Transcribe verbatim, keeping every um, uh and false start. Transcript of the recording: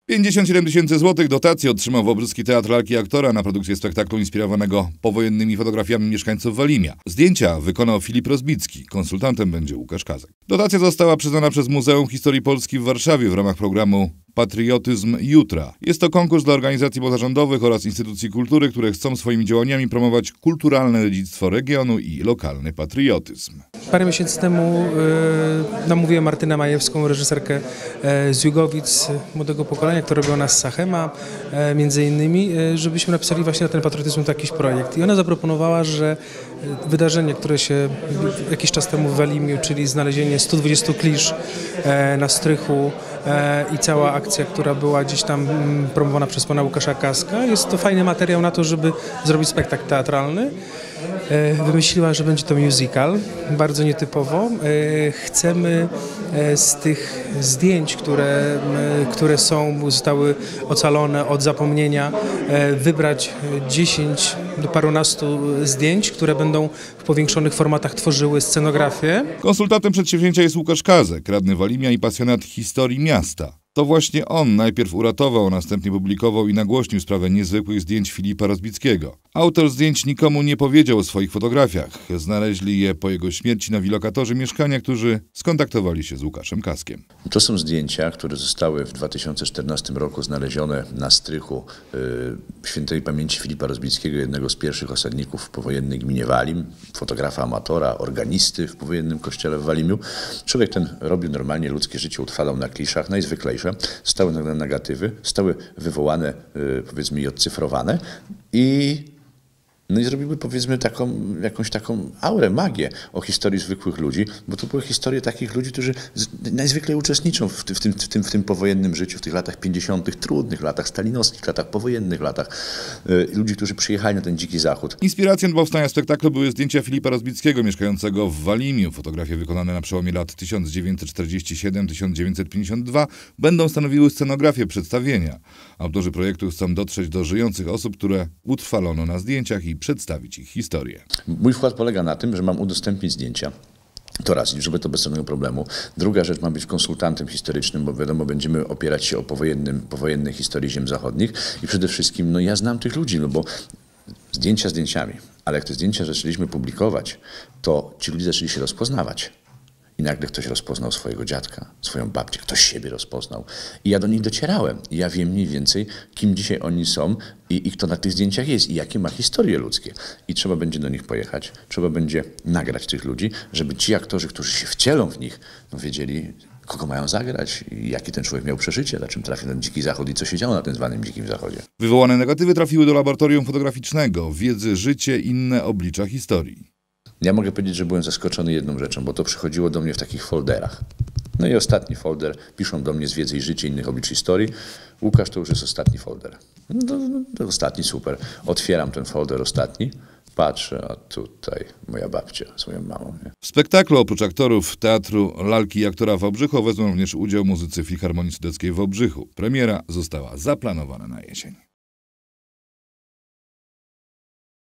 pięćdziesiąt siedem tysięcy złotych dotacji otrzymał Wałbrzyski Teatr Lalki i Aktora na produkcję spektaklu inspirowanego powojennymi fotografiami mieszkańców Walimia. Zdjęcia wykonał Filip Rozbicki, konsultantem będzie Łukasz Kazek. Dotacja została przyznana przez Muzeum Historii Polski w Warszawie w ramach programu Patriotyzm Jutra. Jest to konkurs dla organizacji pozarządowych oraz instytucji kultury, które chcą swoimi działaniami promować kulturalne dziedzictwo regionu i lokalny patriotyzm. Parę miesięcy temu e, namówiłem Martynę Majewską, reżyserkę e, z Jugowic, młodego pokolenia, która robiła nas z Sachema, e, między innymi, e, żebyśmy napisali właśnie na ten patriotyzm jakiś projekt. I ona zaproponowała, że wydarzenie, które się jakiś czas temu w Walimiu, czyli znalezienie stu dwudziestu klisz e, na strychu e, i cała akcja, która była gdzieś tam m, promowana przez pana Łukasza Kazka, jest to fajny materiał na to, żeby zrobić spektakl teatralny. Wymyśliła, że będzie to musical, bardzo nietypowo. Chcemy z tych zdjęć, które, które są, zostały ocalone od zapomnienia, wybrać dziesięć do parunastu zdjęć, które będą w powiększonych formatach tworzyły scenografię. Konsultantem przedsięwzięcia jest Łukasz Kazek, radny Walimia i pasjonat historii miasta. To właśnie on najpierw uratował, a następnie publikował i nagłośnił sprawę niezwykłych zdjęć Filipa Rozbickiego. Autor zdjęć nikomu nie powiedział o swoich fotografiach. Znaleźli je po jego śmierci nowi lokatorzy mieszkania, którzy skontaktowali się z Łukaszem Kazkiem. To są zdjęcia, które zostały w dwa tysiące czternastym roku znalezione na strychu yy, świętej pamięci Filipa Rozbickiego, jednego z pierwszych osadników w powojennej gminie Walim, fotografa amatora, organisty w powojennym kościele w Walimiu. Człowiek ten robił normalnie ludzkie życie, utrwalał na kliszach, najzwyklejsze. Zostały nagrane negatywy, zostały wywołane, yy, powiedzmy, i odcyfrowane i, no i zrobiły, powiedzmy, taką, jakąś taką aurę, magię o historii zwykłych ludzi, bo to były historie takich ludzi, którzy najzwyklej uczestniczą w, w, tym, w, tym, w tym powojennym życiu, w tych latach pięćdziesiątych, trudnych latach stalinowskich, latach powojennych, latach yy, ludzi, którzy przyjechali na ten dziki zachód. Inspiracją do powstania spektaklu były zdjęcia Filipa Rozbickiego, mieszkającego w Walimiu. Fotografie wykonane na przełomie lat tysiąc dziewięćset czterdziesty siódmy do tysiąc dziewięćset pięćdziesiątego drugiego będą stanowiły scenografię przedstawienia. Autorzy projektu chcą dotrzeć do żyjących osób, które utrwalono na zdjęciach i przedstawić ich historię. Mój wkład polega na tym, że mam udostępnić zdjęcia. To raz, żeby to bez żadnego problemu. Druga rzecz, ma być konsultantem historycznym, bo wiadomo, będziemy opierać się o powojennym, powojennej historii ziem zachodnich i przede wszystkim, no ja znam tych ludzi, no bo zdjęcia zdjęciami, ale jak te zdjęcia zaczęliśmy publikować, to ci ludzie zaczęli się rozpoznawać. I nagle ktoś rozpoznał swojego dziadka, swoją babcię, ktoś siebie rozpoznał. I ja do nich docierałem. I ja wiem mniej więcej, kim dzisiaj oni są i, i kto na tych zdjęciach jest i jakie ma historie ludzkie. I trzeba będzie do nich pojechać, trzeba będzie nagrać tych ludzi, żeby ci aktorzy, którzy się wcielą w nich, no wiedzieli, kogo mają zagrać i jaki ten człowiek miał przeżycie, na czym trafił ten dziki zachód i co się działo na tym zwanym dzikim zachodzie. Wywołane negatywy trafiły do laboratorium fotograficznego. Wiedzy, życie, inne oblicza historii. Ja mogę powiedzieć, że byłem zaskoczony jedną rzeczą, bo to przychodziło do mnie w takich folderach. No i ostatni folder, piszą do mnie z wiedzy i życie innych oblicz historii. Łukasz, to już jest ostatni folder. No to, to ostatni, super. Otwieram ten folder ostatni, patrzę, a tutaj moja babcia z moją mamą. Nie? W spektaklu oprócz aktorów Teatru Lalki i Aktora w Wałbrzychu wezmą również udział muzycy Filharmonii Sudeckiej w Wałbrzychu. Premiera została zaplanowana na jesień.